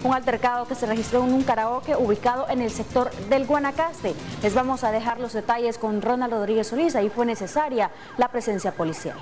un altercado que se registró en un karaoke ubicado en el sector del Guanacaste. Les vamos a dejar los detalles con Ronald Rodríguez Solís. Ahí fue necesaria la presencia policial.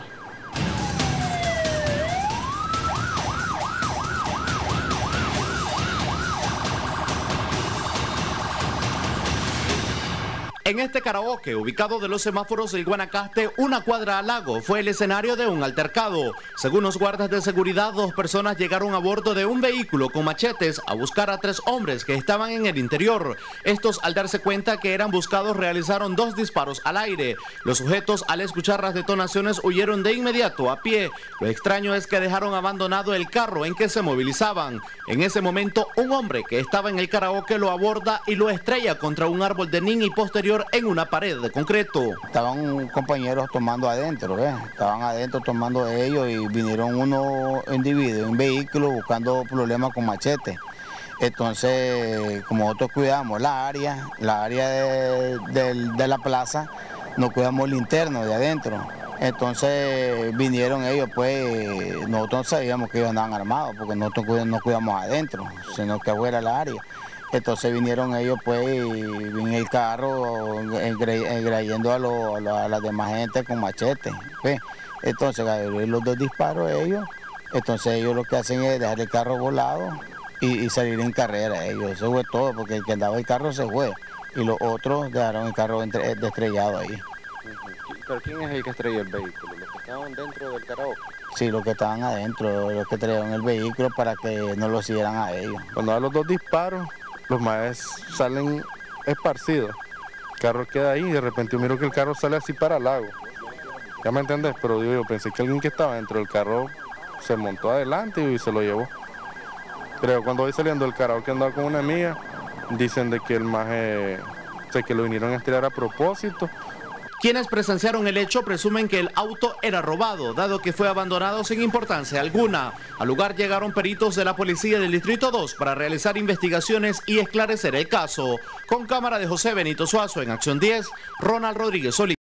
En este karaoke, ubicado de los semáforos del Guanacaste, una cuadra al lago, fue el escenario de un altercado. Según los guardas de seguridad, 2 personas llegaron a bordo de un vehículo con machetes a buscar a 3 hombres que estaban en el interior. Estos, al darse cuenta que eran buscados, realizaron 2 disparos al aire. Los sujetos, al escuchar las detonaciones, huyeron de inmediato a pie. Lo extraño es que dejaron abandonado el carro en que se movilizaban. En ese momento, un hombre que estaba en el karaoke lo aborda y lo estrella contra un árbol de nin y posterior en una pared de concreto. Estaban compañeros tomando adentro, ¿ves? Estaban adentro tomando ellos y vinieron unos individuos en vehículo buscando problemas con machete. Entonces, como nosotros cuidamos la área de la plaza, no cuidamos el interno de adentro. Entonces vinieron ellos, pues nosotros sabíamos que ellos andaban armados, porque nosotros no cuidamos adentro, sino que afuera la área. Entonces vinieron ellos, pues, en el carro, agrediendo a la demás gente con machete. ¿Ves? Entonces, los 2 disparos ellos, entonces ellos lo que hacen es dejar el carro volado y salir en carrera. Ellos, eso fue todo, porque el que andaba el carro se fue. Y los otros dejaron el carro estrellado ahí. ¿Pero quién es el que estrelló el vehículo? ¿Los que estaban dentro del karaoke? Sí, los que estaban adentro, los que trajeron el vehículo para que no lo siguieran a ellos. Cuando dan los 2 disparos, los maes salen esparcidos. El carro queda ahí y de repente yo miro que el carro sale así para el lago. ¿Ya me entendés? Pero yo pensé que alguien que estaba dentro del carro se montó adelante y se lo llevó. Pero cuando voy saliendo del karaoke andaba con una amiga, dicen de que el maje, que lo vinieron a estirar a propósito. Quienes presenciaron el hecho presumen que el auto era robado, dado que fue abandonado sin importancia alguna. Al lugar llegaron peritos de la policía del Distrito 2 para realizar investigaciones y esclarecer el caso. Con cámara de José Benito Suazo en Acción 10, Ronald Rodríguez Solís.